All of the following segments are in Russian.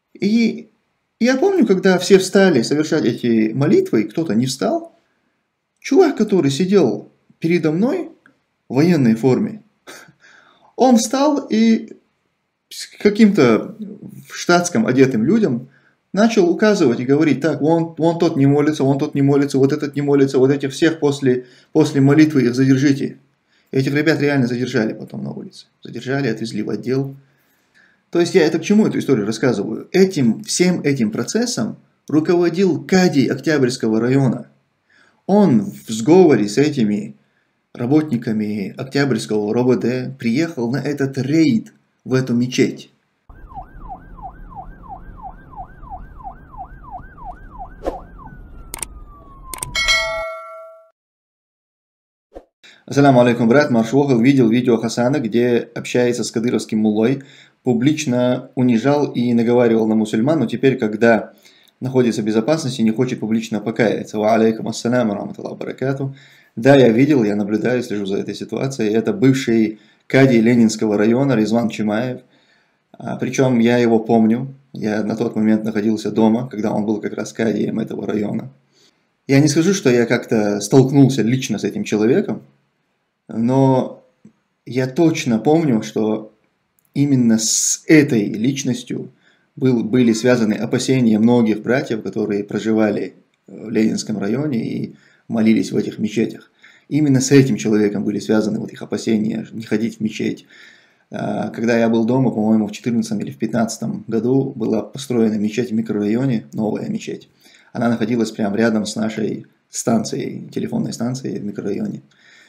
И я помню, когда все встали совершать эти молитвы, и кто-то не встал, чувак, который сидел передо мной в военной форме, он встал и с каким-то в штатском одетым людям начал указывать и говорить: так, вон тот не молится, вон тот не молится, вот этот не молится, вот этих всех после молитвы их задержите. Этих ребят реально задержали потом на улице. Задержали, отвезли в отдел. То есть я это к чему эту историю рассказываю? Всем этим процессом руководил кадий Октябрьского района. Он в сговоре с этими работниками Октябрьского РОВД приехал на этот рейд в эту мечеть. Ассаламу алейкум, брат. Маршвохал видел видео Хасана, где общается с кадыровским муллой, публично унижал и наговаривал на мусульман, но теперь, когда находится в безопасности, не хочет публично покаяться. Ва алейкум ассаляму раматуллаху баракату. Да, я видел, я наблюдаю, слежу за этой ситуацией. Это бывший кадий Ленинского района Резван Чимаев. Причем я его помню. Я на тот момент находился дома, когда он был как раз кадием этого района. Я не скажу, что я как-то столкнулся лично с этим человеком, но я точно помню, что именно с этой личностью были связаны опасения многих братьев, которые проживали в Ленинском районе и молились в этих мечетях. Именно с этим человеком были связаны вот их опасения не ходить в мечеть. Когда я был дома, по-моему, в 2014 или в 2015 году была построена мечеть в микрорайоне, новая мечеть. Она находилась прямо рядом с нашей станцией, телефонной станцией в микрорайоне.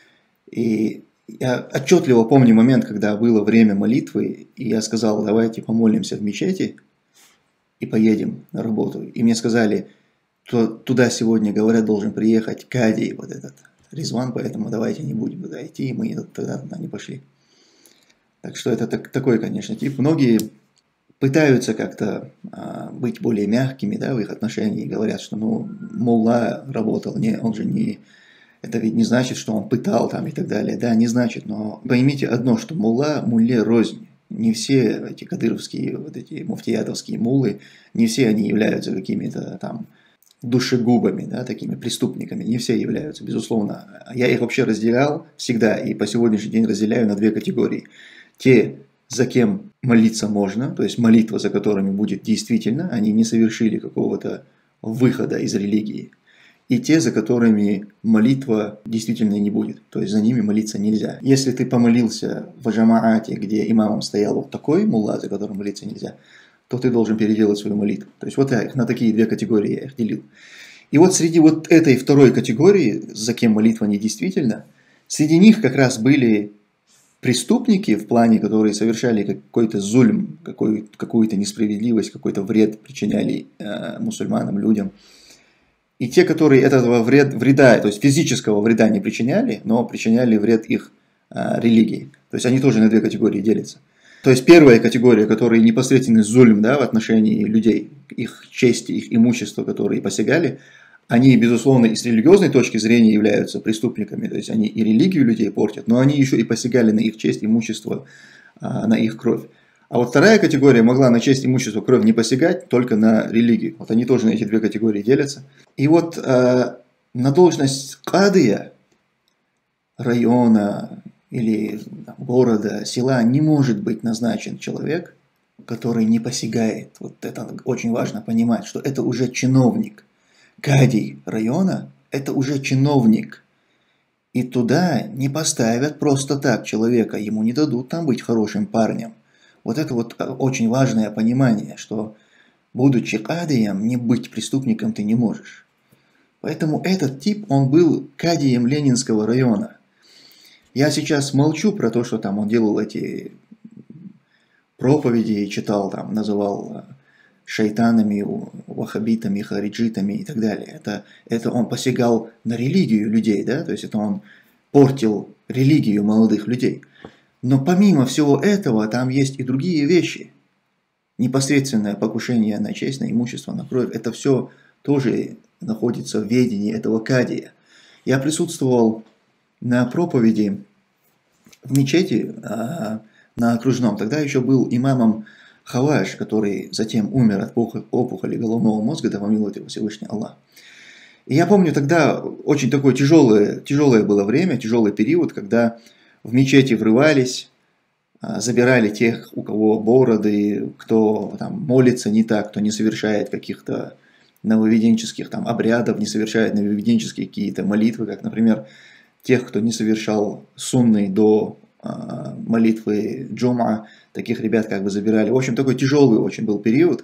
И я отчетливо помню момент, когда было время молитвы, и я сказал: давайте помолимся в мечети и поедем на работу. И мне сказали: туда сегодня, говорят, должен приехать кадий, вот этот Резван, поэтому давайте не будем туда идти, и мы тогда туда не пошли. Так что это такой, конечно, тип. Многие пытаются как-то быть более мягкими, да, в их отношении, говорят, что мулла работал, он же не... Это ведь не значит, что он пытал там и так далее. Да, не значит, но поймите одно, что мулле рознь. Не все эти кадыровские, вот эти муфтиятовские муллы, не все они являются какими-то там душегубами, да, такими преступниками. Не все являются, безусловно. Я их вообще разделял всегда и по сегодняшний день разделяю на две категории. Те, за кем молиться можно, то есть молитва, за которыми будет действительно, они не совершили какого-то выхода из религии. И те, за которыми молитва действительно не будет. То есть за ними молиться нельзя. Если ты помолился в джамаате, где имамом стоял вот такой мулла, за которым молиться нельзя, то ты должен переделать свою молитву. То есть вот я их на такие две категории я их делил. И вот среди вот этой второй категории, за кем молитва недействительна, среди них как раз были преступники в плане, которые совершали какой-то зульм, какую-то несправедливость, какой-то вред причиняли мусульманам, людям. И те, которые этого вреда, то есть физического вреда не причиняли, но причиняли вред их религии. То есть они тоже на две категории делятся. То есть первая категория, которые непосредственный зульм, да, в отношении людей, их чести, их имущества, которые посягали, они, безусловно, и с религиозной точки зрения являются преступниками. То есть они и религию людей портят, но они еще и посягали на их честь, имущество, на их кровь. А вот вторая категория могла на честь, имущество, кровь не посягать, только на религию. Вот они тоже на эти две категории делятся. И вот на должность кадия района или города, села не может быть назначен человек, который не посягает. Вот это очень важно понимать, что это уже чиновник. Кадий района – это уже чиновник. И туда не поставят просто так человека, ему не дадут там быть хорошим парнем. Вот это вот очень важное понимание, что, будучи кадием, не быть преступником ты не можешь. Поэтому этот тип, он был кадием Ленинского района. Я сейчас молчу про то, что там он делал эти проповеди, читал, там, называл шайтанами, ваххабитами, хариджитами и так далее. Это он посягал на религию людей, да, то есть это он портил религию молодых людей. Но помимо всего этого, там есть и другие вещи. Непосредственное покушение на честь, на имущество, на кровь. Это все тоже находится в ведении этого кадия. Я присутствовал на проповеди в мечети на окружном. Тогда еще был имамом Хаваж, который затем умер от опухоли головного мозга, да помилует его Всевышний Аллах. И я помню тогда очень такое тяжелое было время, тяжелый период, когда в мечети врывались, забирали тех, у кого бороды, кто там молится не так, кто не совершает каких-то нововведенческих там обрядов, не совершает нововведенческие какие-то молитвы, как, например, тех, кто не совершал сунны до молитвы джума, таких ребят как бы забирали. В общем, такой тяжелый очень был период.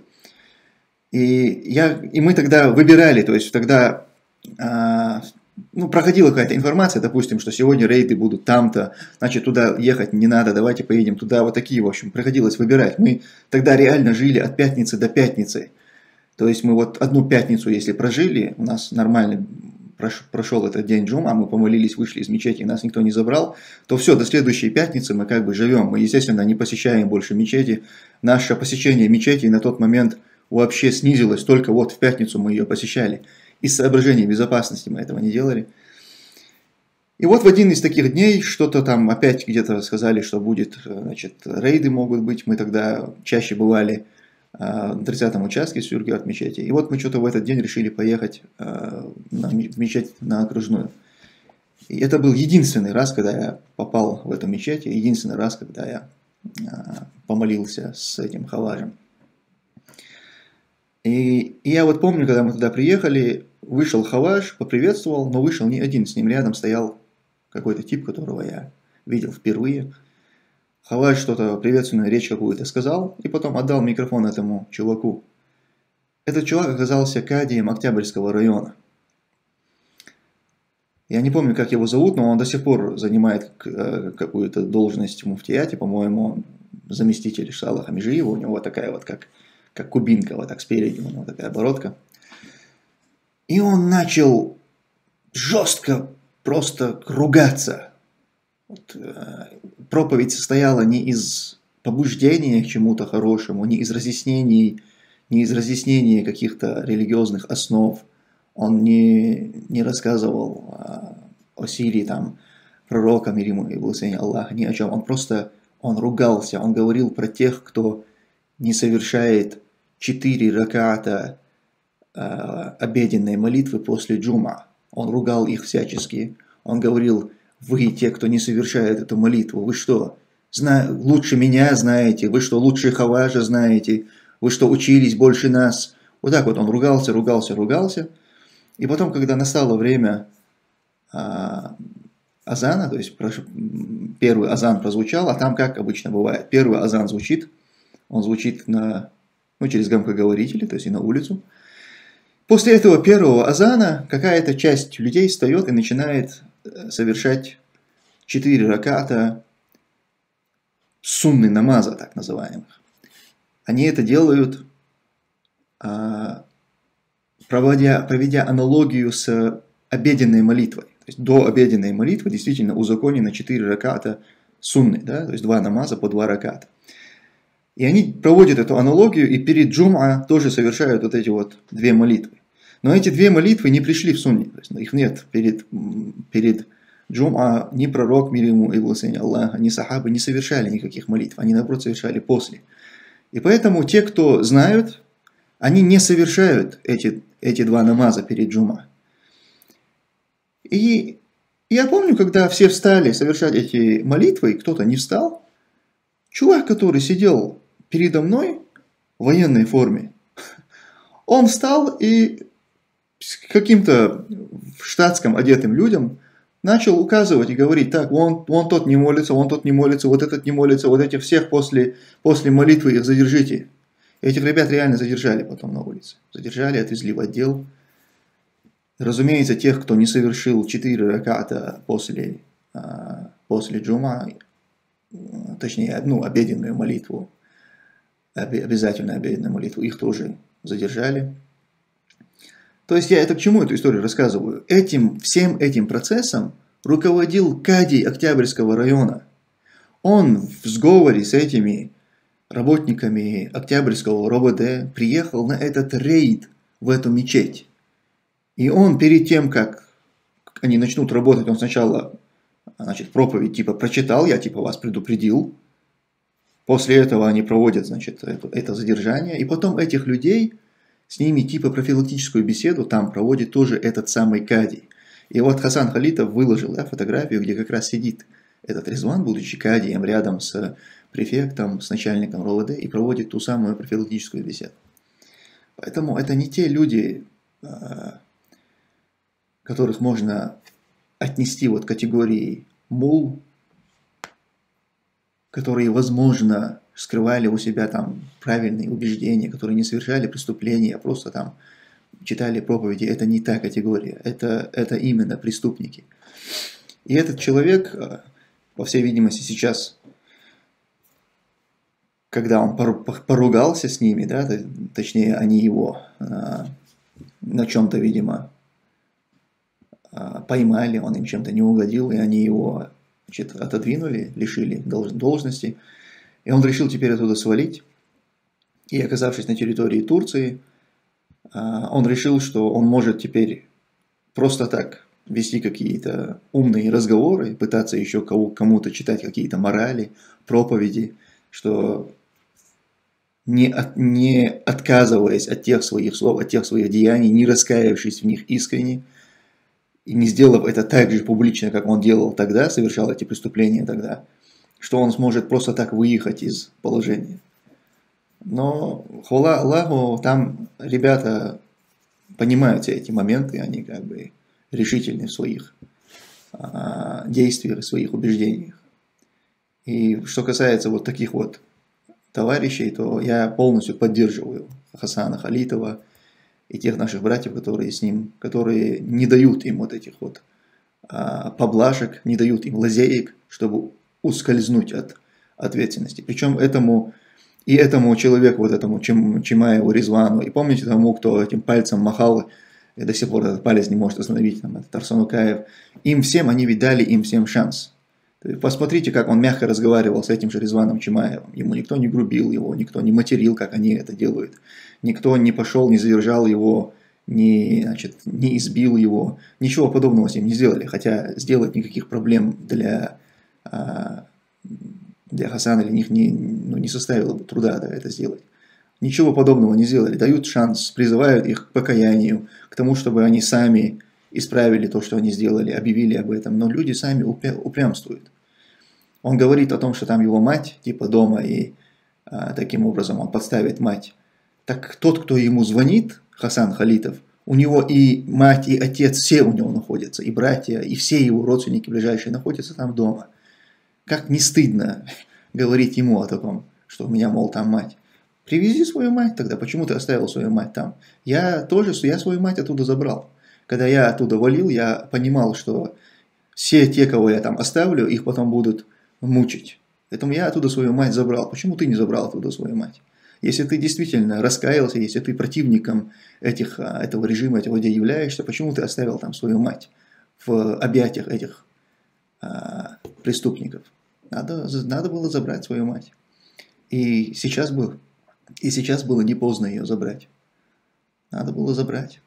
И мы тогда выбирали, то есть тогда проходила какая-то информация, допустим, что сегодня рейды будут там-то, значит, туда ехать не надо, давайте поедем туда, вот такие, в общем, приходилось выбирать. Мы тогда реально жили от пятницы до пятницы. То есть мы вот одну пятницу, если прожили, у нас нормально прошел этот день джума, мы помолились, вышли из мечети, нас никто не забрал, то все, до следующей пятницы мы как бы живем. Мы, естественно, не посещаем больше мечети. Наше посещение мечети на тот момент вообще снизилось, только вот в пятницу мы ее посещали. Из соображений безопасности мы этого не делали. И вот в один из таких дней что-то там опять где-то сказали, что будет, значит, рейды могут быть. Мы тогда чаще бывали на 30-м участке Сюргюарт мечети. И вот мы что-то в этот день решили поехать в мечеть на Окружную. И это был единственный раз, когда я попал в эту мечеть, и единственный раз, когда я помолился с этим хаважем. И я вот помню, когда мы туда приехали, вышел хаваж, поприветствовал, но вышел не один, с ним рядом стоял какой-то тип, которого я видел впервые. Хаваж что-то, приветственную речь какую-то сказал, и потом отдал микрофон этому чуваку. Этот чувак оказался кадием Октябрьского района. Я не помню, как его зовут, но он до сих пор занимает какую-то должность в муфтияте, по-моему, заместитель Шалаха Межиева, у него такая вот, как кубинка, вот так спереди, у него такая бородка. И он начал жестко просто ругаться. Вот, проповедь состояла не из побуждения к чему-то хорошему, не из разъяснений каких-то религиозных основ. Он не рассказывал о силе там, пророка, мир ему и благословение Аллаха, ни о чем. Он ругался, он говорил про тех, кто не совершает 4 раката обеденной молитвы после джума. Он ругал их всячески. Он говорил: вы, те, кто не совершает эту молитву, вы что, лучше меня знаете? Вы что, лучше хаважа знаете? Вы что, учились больше нас? Вот так вот он ругался. И потом, когда настало время азана, то есть первый азан прозвучал, а там как обычно бывает, первый азан звучит, он звучит через громкоговорители, то есть и на улицу. После этого первого азана какая-то часть людей встает и начинает совершать 4 раката сунны намаза, так называемых. Они это делают, проведя аналогию с обеденной молитвой. То есть до обеденной молитвы действительно узаконено 4 раката сунны, да? То есть 2 намаза по 2 раката. И они проводят эту аналогию и перед джум'a тоже совершают вот эти вот 2 молитвы. Но эти 2 молитвы не пришли в сунне, то есть их нет перед джум'a, ни пророк, мир ему и благословение Аллаха, ни сахабы не совершали никаких молитв, они наоборот совершали после. И поэтому те, кто знают, они не совершают эти 2 намаза перед джум'a. И я помню, когда все встали совершать эти молитвы, и кто-то не встал, чувак, который сидел передо мной в военной форме, он встал и с каким-то в штатском одетым людям начал указывать и говорить: так, вон тот не молится, вот этот не молится, вот этих всех после молитвы их задержите. Этих ребят реально задержали потом на улице. Задержали, отвезли в отдел. Разумеется, тех, кто не совершил 4 раката после джума, точнее, одну обеденную молитву, обязательную обеденную молитву, их тоже задержали. То есть я это к чему эту историю рассказываю? Всем этим процессом руководил кадий Октябрьского района. Он в сговоре с этими работниками Октябрьского РОВД приехал на этот рейд в эту мечеть. И он перед тем, как они начнут работать, он сначала проповедь типа прочитал, я типа вас предупредил. После этого они проводят, значит, это задержание. И потом этих людей, с ними типа профилактическую беседу там проводит тоже этот самый кади. И вот Хасан Халитов выложил, да, фотографию, где как раз сидит этот Резван, будучи кадием, рядом с префектом, с начальником РОВД, и проводит ту самую профилактическую беседу. Поэтому это не те люди, которых можно отнести вот к категории мул, которые, возможно, скрывали у себя там правильные убеждения, которые не совершали преступления, а просто там читали проповеди. Это не та категория, это именно преступники. И этот человек, по всей видимости, сейчас, когда он поругался с ними, да, точнее, они его на чем-то, видимо, поймали, он им чем-то не угодил, и они его, значит, отодвинули, лишили должности. И он решил теперь оттуда свалить. И оказавшись на территории Турции, он решил, что он может теперь просто так вести какие-то умные разговоры, пытаться еще кому-то читать какие-то морали, проповеди, что не отказываясь от тех своих слов, от тех своих деяний, не раскаявшись в них искренне, и не сделав это так же публично, как он делал тогда, совершал эти преступления тогда, что он сможет просто так выехать из положения. Но, хвала Аллаху, там ребята понимают все эти моменты, они как бы решительны в своих действиях, в своих убеждениях. И что касается вот таких вот товарищей, то я полностью поддерживаю Хасана Халитова и тех наших братьев, которые с ним, которые не дают им вот этих вот поблажек, не дают им лазеек, чтобы ускользнуть от ответственности. Причем этому человеку, вот этому Чимаеву Резвану, и помните тому, кто этим пальцем махал, и до сих пор этот палец не может остановить, там, этот Арсен Укаев, им всем, они ведь дали им всем шанс. Посмотрите, как он мягко разговаривал с этим же Резваном Чимаевым. Ему никто не грубил его, никто не материл, как они это делают. Никто не пошел, не задержал его, не избил его. Ничего подобного с ним не сделали. Хотя сделать никаких проблем для Хасана или них не составило бы труда, да, это сделать. Ничего подобного не сделали. Дают шанс, призывают их к покаянию, к тому, чтобы они сами исправили то, что они сделали, объявили об этом, но люди сами упрямствуют. Он говорит о том, что там его мать, типа дома, и таким образом он подставит мать. Так тот, кто ему звонит, Хасан Халитов, у него и мать, и отец, все у него находятся, и братья, и все его родственники ближайшие находятся там дома. Как не стыдно говорить ему о таком, что у меня, мол, там мать. Привези свою мать тогда, почему ты оставил свою мать там? Я свою мать оттуда забрал. Когда я оттуда валил, я понимал, что все те, кого я там оставлю, их потом будут мучить. Поэтому я оттуда свою мать забрал. Почему ты не забрал оттуда свою мать? Если ты действительно раскаялся, если ты противником этого режима, этих людей являешься, почему ты оставил там свою мать в объятиях этих преступников? Надо было забрать свою мать. И сейчас было не поздно ее забрать. Надо было забрать.